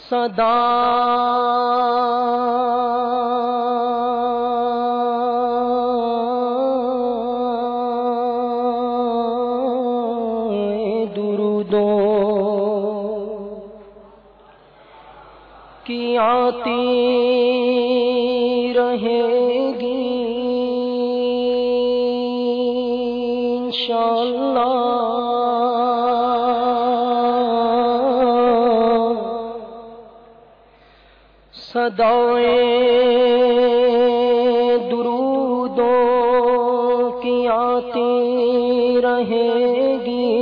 صدا درودوں کی آتی رہے گی انشاءاللہ. صدائے درودوں کی آتی رہے گی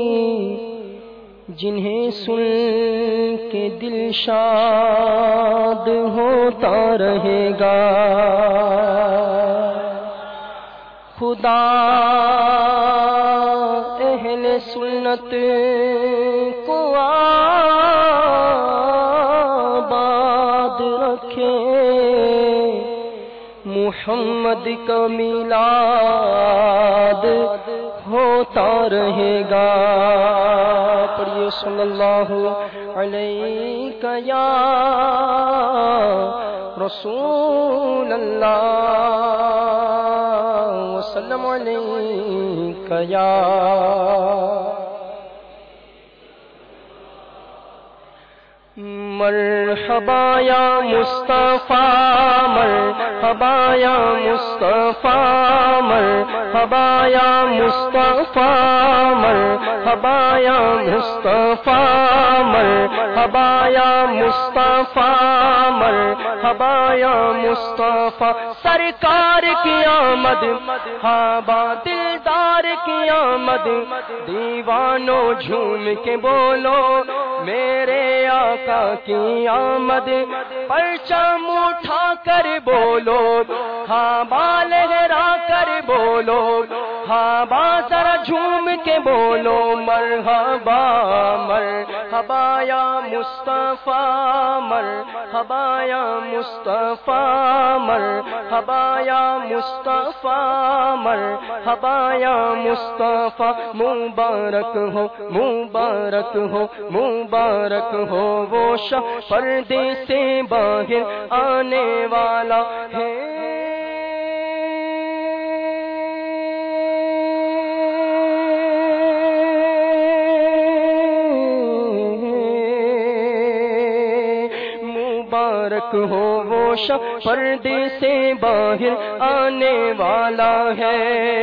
جنہیں سن کے دل شاد ہوتا رہے گا. خدا اہل سنت کو آباد رکھے. محمد کا میلاد ہوتا رہے گا. پڑھیے صلی اللہ علیہ یا رسول اللہ وسلم علیہ یا مرحبا یا مصطفیٰ مرحبا یا مصطفیٰ مرحبا یا مصطفیٰ مرحبا یا مصطفیٰ مرحبا یا مصطفیٰ مرحبا یا مصطفیٰ. سرکار کی آمد ہابا دلدار کی آمد. دیوانوں جھوم کے بولو میرے آقا کی آمد. پرچم اٹھا کر بولو ہابا لہرا کر بولو ہابا ذرا جھوم کے بولو مرحبا مرحبا یا مصطفیٰ مرحبا یا مصطفیٰ مرحبا یا مصطفیٰ مرحبا یا مصطفیٰ. مبارک ہو مبارک ہو مبارک ہو وہ شاہ پردے سے باہر آنے والا ہے. مبارک ہو وہ شاہ پردے سے باہر آنے والا ہے.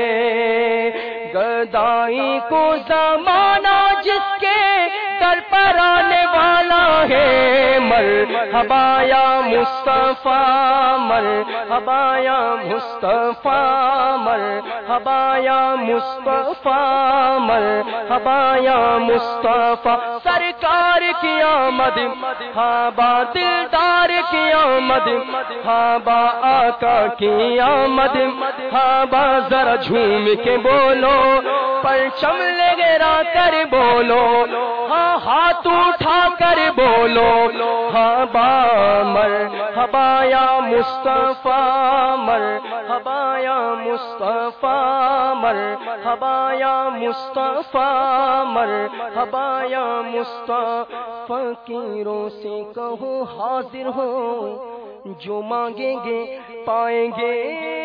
گدائی کو زمانہ جس کے در پر آنے والا ہے. مرحبا یا مصطفیٰ مرحبا یا مصطفیٰ مرحبا یا مصطفیٰ مرحبا یا مصطفیٰ. سرکار کی آمد ہابا دلدار کی آمد ہابا آقا کی آمد ہابا ذرا جھوم کے بولو پرچم لہرا کر بولو ہاں ہاتھ اٹھا کر بولو ہابا مرحبا یا مصطفیٰ مرحبا یا مصطفیٰ مرحبا یا مصطفیٰ مرحبا یا مصطفیٰ. فقیروں سے کہو حاضر ہو جو مانگیں گے پائیں گے.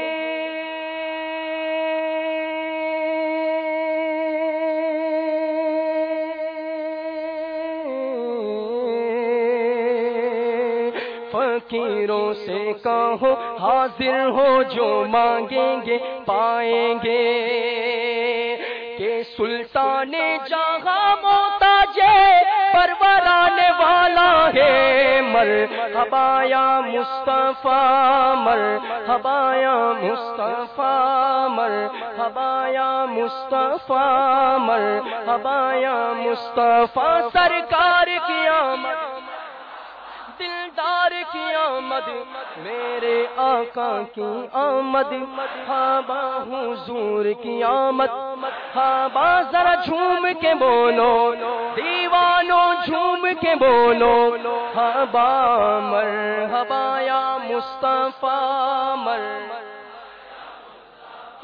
فقیروں سے کہو حاضر ہو جو مانگیں گے پائیں گے. کہ سلطان جہاں محتاج پرور آنے والا ہے. مرحبا یا مصطفیٰ مرحبا یا مصطفیٰ مرحبا یا مصطفیٰ مرحبا یا مصطفیٰ. سرکار کی آمد دلدار کی آمد میرے آقا کی آمد ہابا حضور کی آمد ہابا ذرا جھوم کے بولو دیوانوں جھوم کے بولو ہابا مرحبا یا مصطفیٰ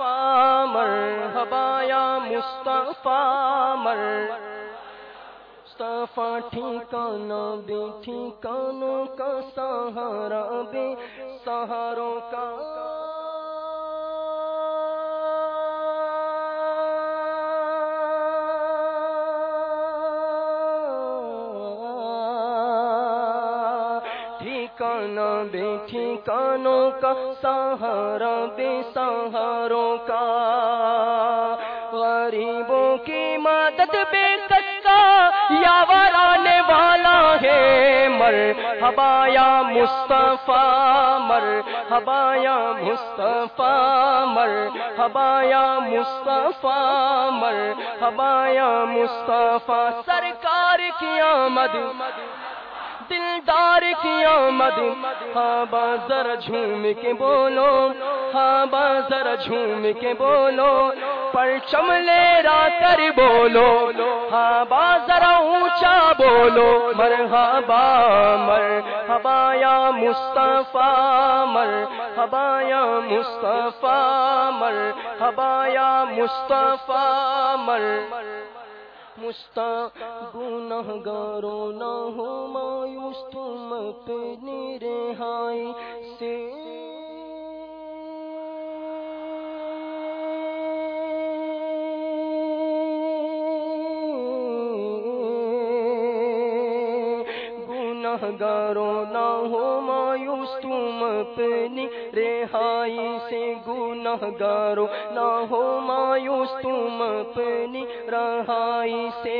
مرحبا یا مصطفیٰ مصطفیٰ ٹھکانہ بے ٹھکانوں کا سہارا بے سہاروں کا ٹھکانہ بے ٹھکانوں کا سہارا بے سہاروں کا غریبوں کی مدد بے کس کا یاور آنے والا ہے مرحبا یا مصطفیٰ مرحبا یا مصطفیٰ مرحبا یا مصطفیٰ مرحبا یا مصطفیٰ سرکار کی آمد دلدار کی آمد ہاں بازر جھوم کے بولو ہاں بازر جھوم کے بولو پرچم لہرا کر بولو ہاں بازر اونچا بولو مرحبا مرحبا یا مصطفیٰ مرحبا یا مصطفیٰ مرحبا یا مصطفیٰ گنہگاروں نہ ہو مایوس تم اپنی رہائی سے گنہگاروں نہ ہو مایوس تم اپنی رہائی سے گنہگاروں نہ ہو مایوس تم اپنی رہائی سے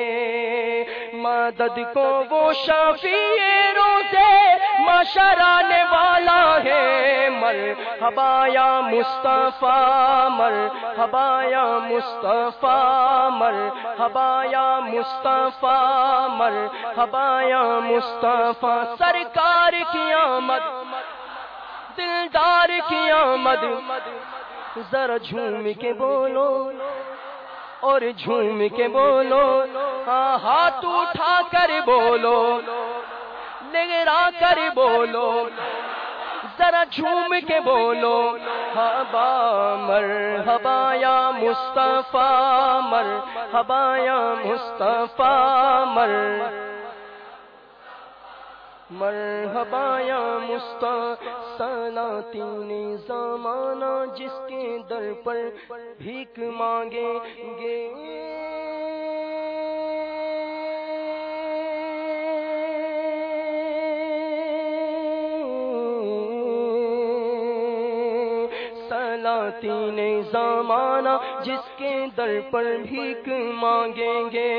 مدد کو وہ شفیع روزے محشر آنے والا ہے مرحبا یا مصطفیٰ مرحبا یا مصطفیٰ مرحبا یا مصطفیٰ مرحبا یا مصطفیٰ سرکار کی آمد دلدار کی آمد ذرا جھوم کے بولو اور جھوم کے بولو ہاتھ اٹھا کر بولو لگرا کر بولو ذرا جھوم کے بولو مرحبا مرحبا یا مصطفیٰ مرحبا یا مصطفیٰ مرحبا یا مصطفیٰ سلاطین زمانہ جس کے در پر بھیک مانگیں گے سلاطین زمانہ جس کے در پر بھیک مانگیں گے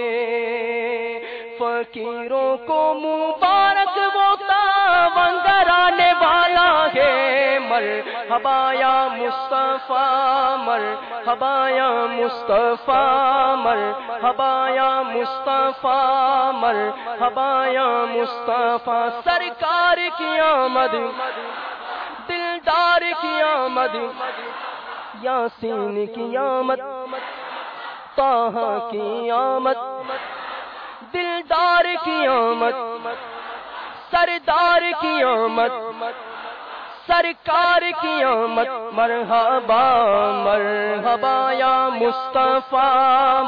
فقیروں کو مبارک وہ خاوندر آنے والا ہے مرحبا یا مصطفیٰ مرحبا یا مصطفیٰ مرحبا یا مصطفیٰ مرحبا یا مصطفیٰ سرکار کی آمد دلدار کی آمد یاسین کی آمد طہ کی آمد دلدار کی آمد سردار کی آمد سرکار کی آمد مرحبا مرحبا یا مصطفیٰ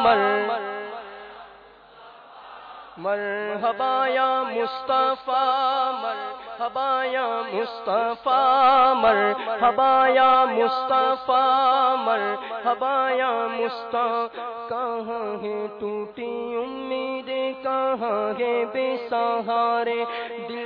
مرحبا یا مصطفیٰ مرحبا یا مصطفیٰ مرحبا یا مصطفیٰ مرحبا یا مصطفیٰ کہاں ہے ٹوٹی امیدیں کہاں ہے بے سہارے دل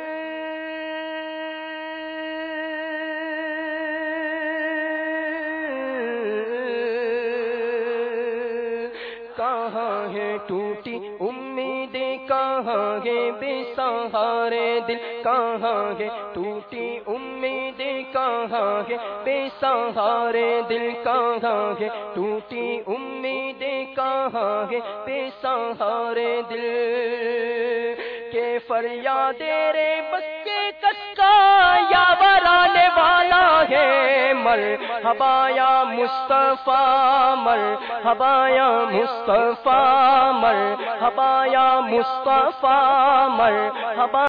کہاں ہے ٹوٹی امیدیں کہاں ہے بے سہارے دل کہاں ہے ٹوٹی امیدیں کہاں ہے بے سہارے دل کہاں ہے ٹوٹی امیدیں کہاں ہے بے سہارے دل کے فریاد رے بچے کس کا یاور آنے والا ہے مرحبا یا مصطفیٰ مرحبا یا مصطفیٰ مرحبا یا مصطفیٰ مرحبا